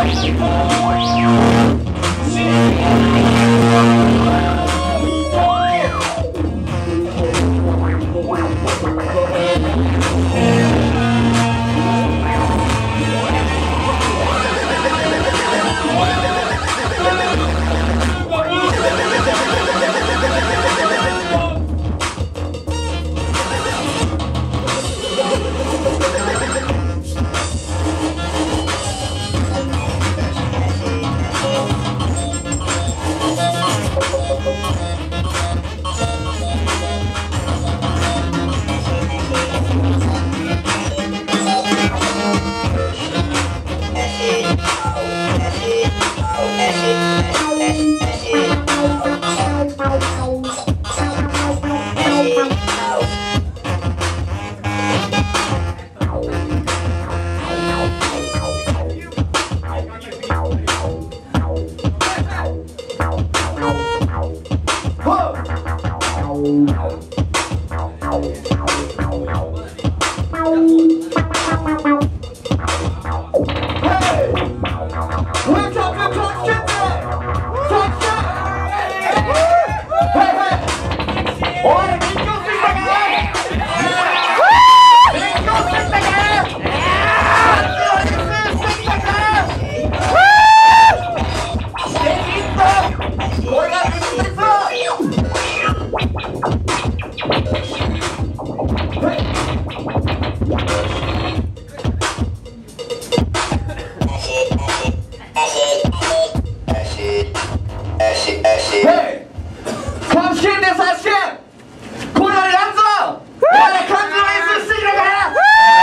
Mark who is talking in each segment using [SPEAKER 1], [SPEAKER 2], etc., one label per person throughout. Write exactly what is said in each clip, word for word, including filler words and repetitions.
[SPEAKER 1] Hey! Komm, stehen, das heißt stehen! Komm doch langsam! Ja, der kann nur jetzt nicht mehr!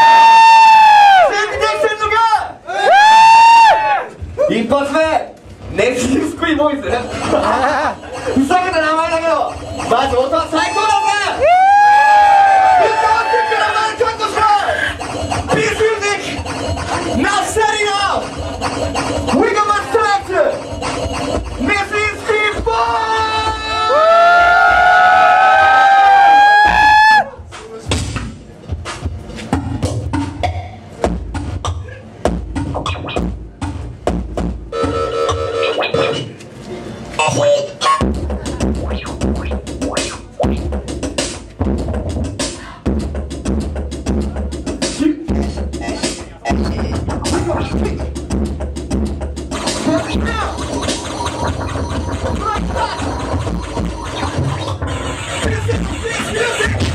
[SPEAKER 1] Sind die nicht sogar! 一発目ネクストクイボーイズふざけた名前だけどまず音は最高だぜビッグオーティックな名前ちゃんとしろビーズミュージックナッサリーの We got my selector This is Steve Boy Music!